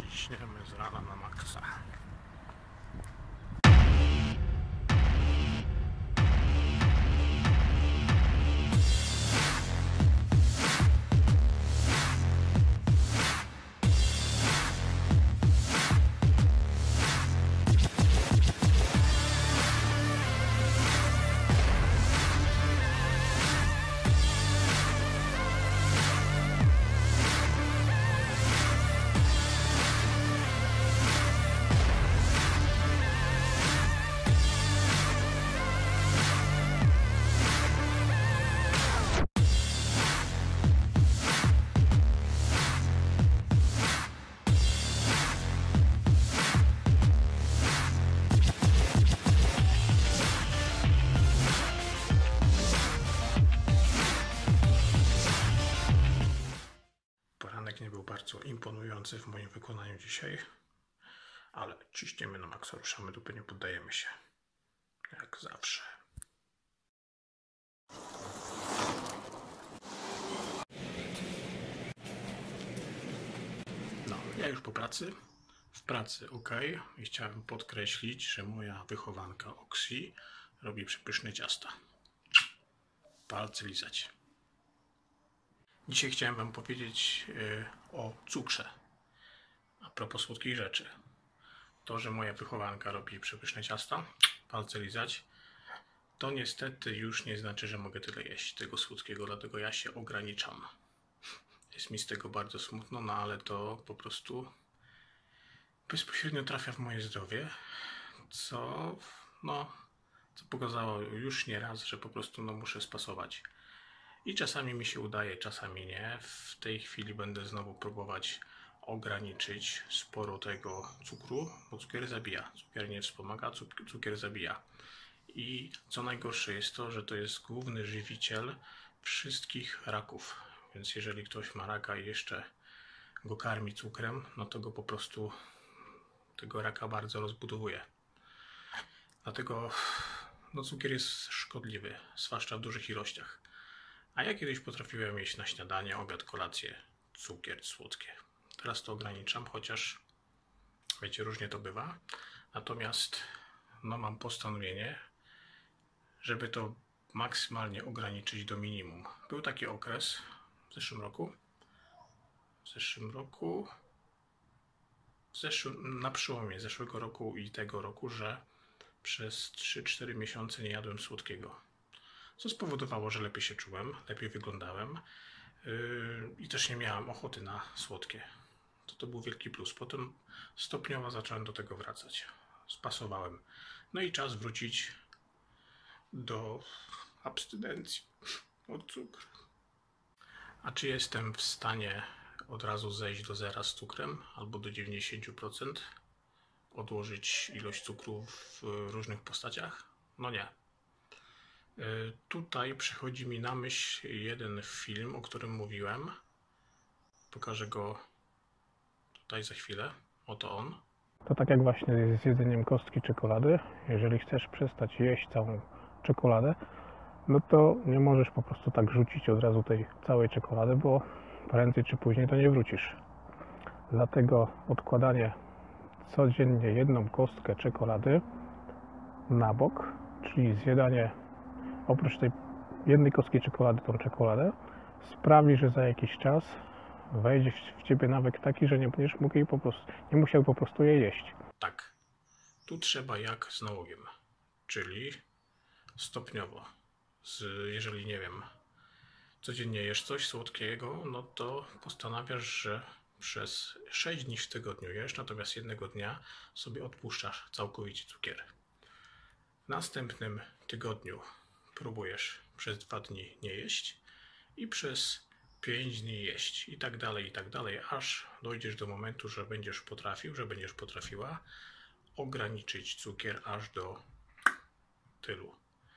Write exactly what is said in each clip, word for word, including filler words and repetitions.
ciśniemy z rana na maksa. Poranek nie był bardzo imponujący w moim wykonaniu dzisiaj, ale ciśniemy na maksa, ruszamy dupy, nie poddajemy się. Jak zawsze. No, ja już po pracy. W pracy ok. I chciałem podkreślić, że moja wychowanka Oksi robi przepyszne ciasta. Palce lizać. Dzisiaj chciałem wam powiedzieć yy, o cukrze. A propos słodkich rzeczy. To, że moja wychowanka robi przepyszne ciasta, palce lizać, to niestety już nie znaczy, że mogę tyle jeść tego słodkiego, dlatego ja się ograniczam. Jest mi z tego bardzo smutno, no ale to po prostu bezpośrednio trafia w moje zdrowie, co no, co pokazało już nie raz, że po prostu no, muszę spasować. I czasami mi się udaje, czasami nie. W tej chwili będę znowu próbować ograniczyć sporo tego cukru, bo cukier zabija. Cukier nie wspomaga, cukier zabija. I co najgorsze jest to, że to jest główny żywiciel wszystkich raków. Więc jeżeli ktoś ma raka i jeszcze go karmi cukrem, no to go po prostu tego raka bardzo rozbudowuje. Dlatego no, cukier jest szkodliwy, zwłaszcza w dużych ilościach. A ja kiedyś potrafiłem jeść na śniadanie, obiad, kolację, cukier, słodkie. Teraz to ograniczam, chociaż wiecie, różnie to bywa. Natomiast no, mam postanowienie, żeby to maksymalnie ograniczyć do minimum. Był taki okres w zeszłym roku, w zeszłym roku, w zeszłym, na przełomie zeszłego roku i tego roku, że przez trzy cztery miesiące nie jadłem słodkiego. Co spowodowało, że lepiej się czułem, lepiej wyglądałem yy, i też nie miałem ochoty na słodkie. To, to był wielki plus. Potem stopniowo zacząłem do tego wracać. Spasowałem. No i czas wrócić do abstynencji od cukru. A czy jestem w stanie od razu zejść do zera z cukrem albo do dziewięćdziesięciu procent? Odłożyć ilość cukru w różnych postaciach? No nie. Tutaj przychodzi mi na myśl jeden film, o którym mówiłem. Pokażę go tutaj za chwilę. Oto on. To tak jak właśnie z jedzeniem kostki czekolady. Jeżeli chcesz przestać jeść całą czekoladę, no to nie możesz po prostu tak rzucić od razu tej całej czekolady, bo prędzej czy później to nie wrócisz. Dlatego odkładanie codziennie jedną kostkę czekolady na bok, czyli zjadanie oprócz tej jednej kostki czekolady, tą czekoladę, sprawi, że za jakiś czas wejdzie w ciebie nawyk taki, że nie będziesz mógł jej po prostu, nie musiał po prostu jej jeść. Tak. Tu trzeba jak z nałogiem, czyli stopniowo. Z, jeżeli nie wiem, codziennie jesz coś słodkiego, no to postanawiasz, że przez sześć dni w tygodniu jesz, natomiast jednego dnia sobie odpuszczasz całkowicie cukier. W następnym tygodniu próbujesz przez dwa dni nie jeść i przez pięć dni jeść i tak dalej, i tak dalej, aż dojdziesz do momentu, że będziesz potrafił, że będziesz potrafiła ograniczyć cukier aż do tylu.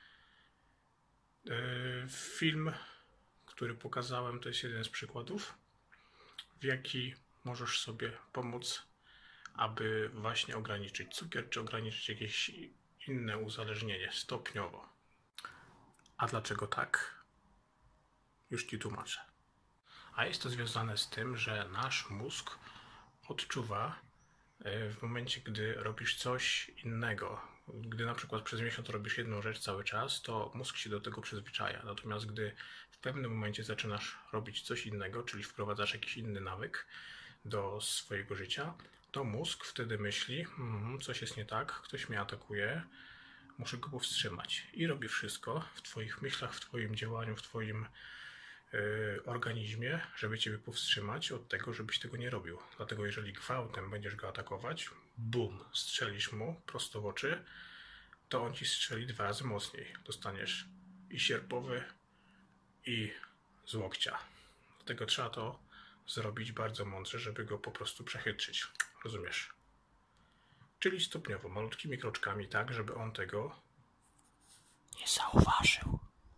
Film, który pokazałem, to jest jeden z przykładów, w jaki możesz sobie pomóc, aby właśnie ograniczyć cukier, czy ograniczyć jakieś inne uzależnienie stopniowo. A dlaczego tak? Już Ci tłumaczę. A jest to związane z tym, że nasz mózg odczuwa w momencie, gdy robisz coś innego. Gdy na przykład przez miesiąc robisz jedną rzecz cały czas, to mózg się do tego przyzwyczaja. Natomiast gdy w pewnym momencie zaczynasz robić coś innego, czyli wprowadzasz jakiś inny nawyk do swojego życia, to mózg wtedy myśli, mmm, coś jest nie tak, ktoś mnie atakuje, muszę go powstrzymać. I robi wszystko w twoich myślach, w twoim działaniu, w twoim yy, organizmie, żeby ciebie powstrzymać od tego, żebyś tego nie robił. Dlatego jeżeli gwałtem będziesz go atakować, bum, strzelisz mu prosto w oczy, to on ci strzeli dwa razy mocniej. Dostaniesz i sierpowy, i z łokcia. Dlatego trzeba to zrobić bardzo mądrze, żeby go po prostu przechytrzyć. Rozumiesz? Czyli stopniowo, malutkimi kroczkami, tak, żeby on tego nie zauważył.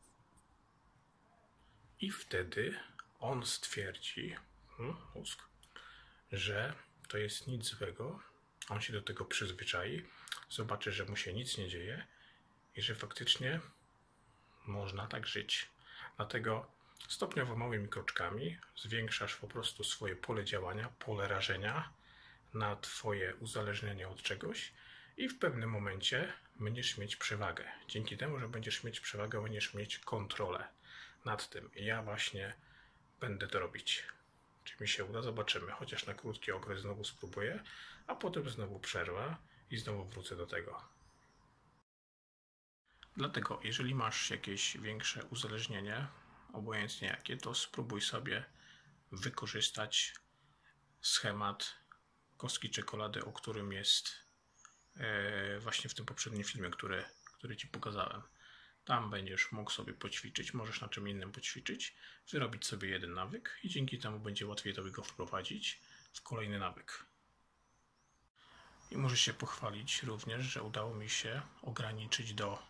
I wtedy on stwierdzi, hmm, mózg, że to jest nic złego. On się do tego przyzwyczai, zobaczy, że mu się nic nie dzieje i że faktycznie można tak żyć. Dlatego stopniowo małymi kroczkami zwiększasz po prostu swoje pole działania, pole rażenia na twoje uzależnienie od czegoś i w pewnym momencie będziesz mieć przewagę. Dzięki temu, że będziesz mieć przewagę, będziesz mieć kontrolę nad tym. I ja właśnie będę to robić. Czy mi się uda? Zobaczymy. Chociaż na krótki okres znowu spróbuję, a potem znowu przerwę i znowu wrócę do tego. Dlatego, jeżeli masz jakieś większe uzależnienie, obojętnie jakie, to spróbuj sobie wykorzystać schemat kostki czekolady, o którym jest e, właśnie w tym poprzednim filmie, który, który Ci pokazałem. Tam będziesz mógł sobie poćwiczyć, możesz na czym innym poćwiczyć, wyrobić sobie jeden nawyk i dzięki temu będzie łatwiej Tobie go wprowadzić w kolejny nawyk. I możesz się pochwalić również, że udało mi się ograniczyć do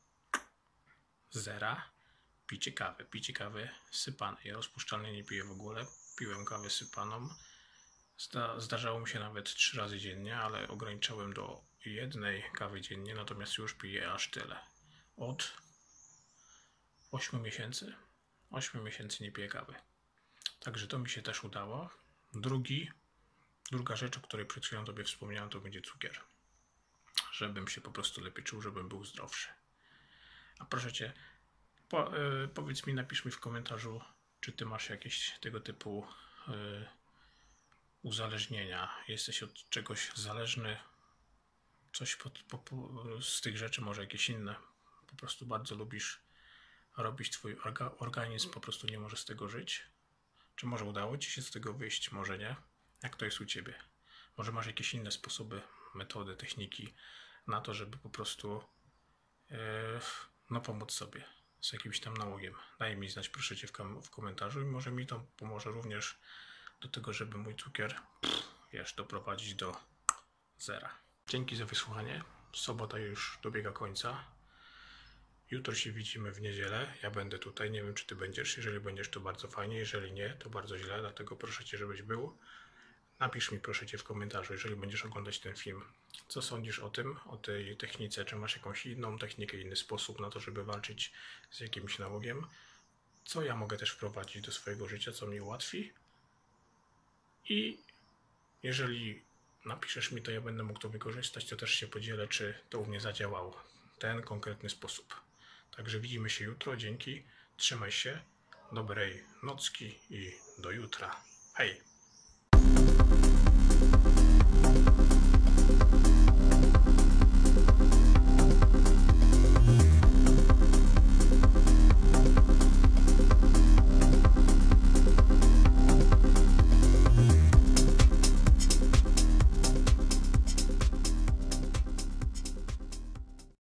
zera picie kawy. Picie kawy sypanej. Rozpuszczalnej nie piję w ogóle. Piłem kawę sypaną. Zda zdarzało mi się nawet trzy razy dziennie, ale ograniczałem do jednej kawy dziennie, natomiast już piję aż tyle. Od ośmiu miesięcy. ośmiu miesięcy nie piję kawy. Także to mi się też udało. Drugi, druga rzecz, o której przed chwilą Tobie wspomniałem, to będzie cukier. Żebym się po prostu lepiej czuł, żebym był zdrowszy. A proszę Cię, po, yy, powiedz mi, napisz mi w komentarzu, czy Ty masz jakieś tego typu yy, uzależnienia. Jesteś od czegoś zależny, coś pod, po, po, z tych rzeczy, może jakieś inne. Po prostu bardzo lubisz robić, Twój orga, organizm po prostu nie może z tego żyć. Czy może udało Ci się z tego wyjść, może nie? Jak to jest u Ciebie? Może masz jakieś inne sposoby, metody, techniki na to, żeby po prostu yy, no pomóc sobie z jakimś tam nałogiem. Daj mi znać, proszę Cię, w, kom w komentarzu i może mi to pomoże również do tego, żeby mój cukier, pff, wiesz, doprowadzić do zera. Dzięki za wysłuchanie. Sobota już dobiega końca. Jutro się widzimy w niedzielę. Ja będę tutaj. Nie wiem, czy Ty będziesz. Jeżeli będziesz, to bardzo fajnie. Jeżeli nie, to bardzo źle. Dlatego proszę Cię, żebyś był. Napisz mi, proszę Cię, w komentarzu, jeżeli będziesz oglądać ten film, co sądzisz o tym, o tej technice, czy masz jakąś inną technikę, inny sposób na to, żeby walczyć z jakimś nałogiem, co ja mogę też wprowadzić do swojego życia, co mnie ułatwi. I jeżeli napiszesz mi, to ja będę mógł to wykorzystać, to też się podzielę, czy to u mnie zadziałał ten konkretny sposób. Także widzimy się jutro. Dzięki. Trzymaj się. Dobrej nocki i do jutra. Hej!